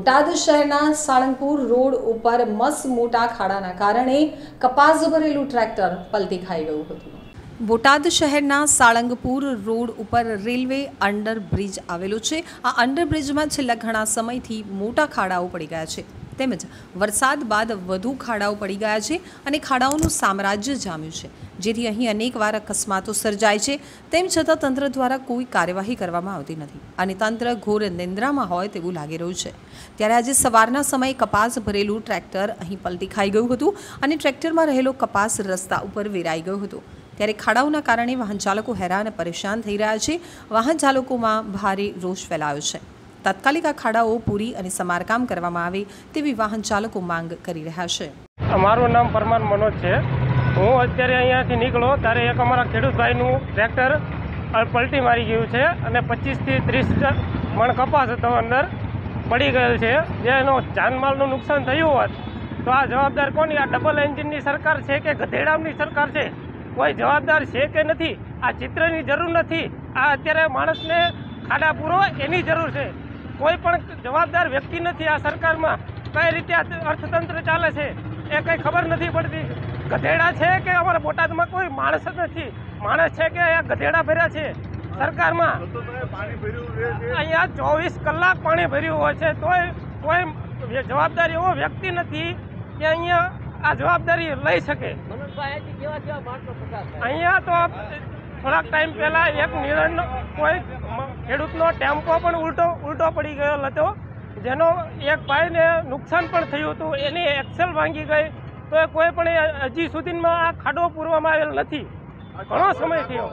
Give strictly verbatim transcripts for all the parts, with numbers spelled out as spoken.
બોટાદ શહેરના સાળંગપુર રોડ ઉપર મસ્ત મોટા ખાડાના કારણે કપાસ ભરેલું ટ્રેક્ટર પલટી ખાઈ ગયું હતું। બોટાદ શહેરના સાળંગપુર રોડ ઉપર રેલવે અંડરબ્રિજ આવેલું છે। આ અંડરબ્રિજમાં છેલ્લા ઘણા સમયથી મોટા ખાડાઓ પડી ગયા છે, તેમજ વરસાદ બાદ વધુ ખાડાઓ પડી ગયા છે અને ખાડાઓનું સામ્રાજ્ય જામ્યું છે, જેથી અહીં અનેકવાર અકસ્માતો સર્જાય છે। તેમ છતાં તંત્ર દ્વારા કોઈ કાર્યવાહી કરવામાં આવતી નથી અને તંત્ર ઘોર નિંદ્રામાં હોય તેવું લાગી રહ્યું છે। ત્યારે આજે સવારના સમયે કપાસ ભરેલું ટ્રેક્ટર અહીં પલટી ખાઈ ગયું હતું અને ટ્રેક્ટરમાં રહેલો કપાસ રસ્તા ઉપર વેરાઈ ગયો હતો। ત્યારે ખાડાઓના કારણે વાહન ચાલકો હેરાન પરેશાન થઈ રહ્યા છે। વાહન ચાલકોમાં ભારે રોષ ફેલાયો છે। તાત્કાલિક આ ખાડાઓ પૂરી અને સમારકામ કરવામાં આવે તેવી વાહન ચાલકો માંગ કરી રહ્યા છે। મારું નામ પરમાર મનોજ છે। હું અત્યારે અહીંયાથી નીકળો ત્યારે એક અમારા ખેડૂતભાઈનું ટ્રેક્ટર પલટી મારી ગયું છે અને પચીસથી ત્રીસ મણ કપાસ હતો અંદર પડી ગયેલ છે, જેનો જાનમાલનું નુકસાન થયું હોત તો આ જવાબદાર કોની? આ ડબલ એન્જિનની સરકાર છે કે ગધેડાની સરકાર છે? કોઈ જવાબદાર છે કે નથી? આ ચિત્રની જરૂર નથી, આ અત્યારે માણસને ખાડા પૂરો એની જરૂર છે। કોઈ પણ જવાબદાર વ્યક્તિ નથી આ સરકારમાં। કઈ રીતે અર્થતંત્ર ચાલે છે એ કંઈ ખબર નથી પડતી। ગધેડા છે કે અમારા બોટાદમાં કોઈ માણસ જ નથી? માણસ છે કે આ ગધેડા ભર્યા છે સરકારમાં? અહીંયા ચોવીસ કલાક પાણી ભર્યું હોય છે તોય કોઈ જવાબદાર એવો વ્યક્તિ નથી કે અહીંયા આ જવાબદારી લઈ શકે। અહીંયા તો થોડાક ટાઈમ પહેલાં એક નિરણનો કોઈ ખેડૂતનો ટેમ્પો પણ ઉલટો ઉલટો પડી ગયો હતો, જેનો એક ભાઈને નુકસાન પણ થયું હતું। એની એક્સેલ ભાંગી ગઈ તો એ કોઈ પણ હજી સુધીમાં આ ખાડો પૂરવામાં આવેલ નથી। ઘણો સમય થયો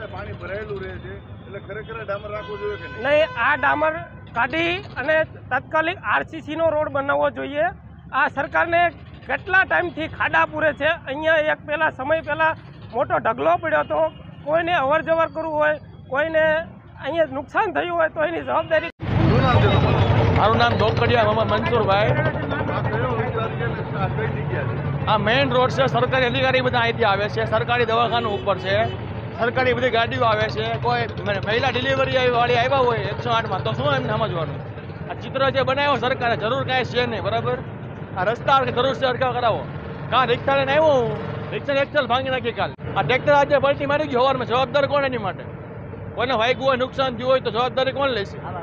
નહીં। આ ડામર કાઢી અને તાત્કાલિક આરસીસીનો રોડ બનાવવો જોઈએ। આ સરકારને કેટલા ટાઈમથી ખાડા પૂરે છે। અહીંયા એક પહેલાં સમય પહેલાં મોટો ઢગલો પડ્યો હતો, કોઈને અવર જવર કરવું હોય, કોઈને અહીંયા નુકસાન થયું હોય તો એની જવાબદારી। મારું નામ ધોકડિયા મોહમ્મદ મંસૂરભાઈ। આ મેઇન રોડ છે, સરકારી અધિકારી બધા અહીંથી આવે છે, સરકારી દવાખાનું ઉપર છે, સરકારી બધી ગાડીઓ આવે છે। કોઈ મહિલા ડિલિવરી વાળી આવ્યા હોય એકસો આઠમાં તો શું એમને સમજવાનું? આ ચિત્ર જે બનાવ્યો સરકારે જરૂર કાંઈ છે નહીં, બરાબર? આ રસ્તા જરૂર છે અડકા કરાવો। કાં રિક્ષા લઈને આવ્યો હું, રિક્ષા એક્સેલ ભાંગી નાખી કાલ। આ ટ્રેક્ટર આજે પલટી મારી ગયો, સવારમાં જવાબદાર કોણ એની માટે? કોઈને વાગ્યું હોય, નુકસાન થયું હોય તો જવાબદારી કોણ લેશે?